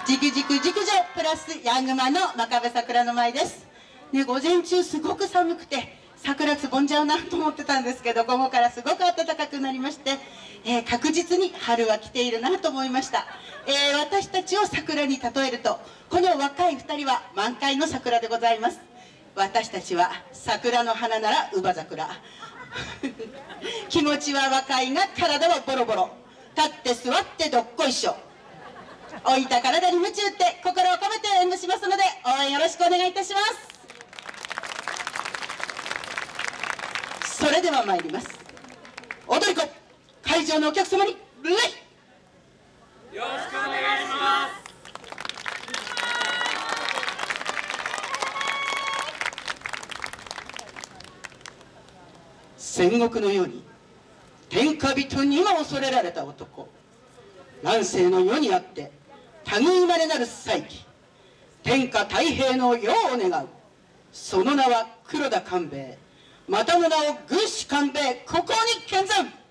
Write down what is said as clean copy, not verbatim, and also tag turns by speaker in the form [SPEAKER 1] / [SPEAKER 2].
[SPEAKER 1] じくじく熟女プラスヤングマンの真壁桜の舞です、ね、午前中すごく寒くて桜つぼんじゃうなと思ってたんですけど、午後からすごく暖かくなりまして、確実に春は来ているなと思いました。私たちを桜に例えると、この若い2人は満開の桜でございます。私たちは桜の花なら乳母桜気持ちは若いが体はボロボロ、立って座ってどっこいしょ、置いた体に夢中って心を込めて演舞しますので、応援よろしくお願いいたします。それでは参ります。踊り子、会場のお客様に礼。
[SPEAKER 2] よろしくお願いします。
[SPEAKER 1] 戦国のように天下人にも恐れられた男、乱世の世にあって類いまれなる才気、天下太平の世を願う。その名は黒田官兵衛、またの名を軍師官兵衛、ここに見参。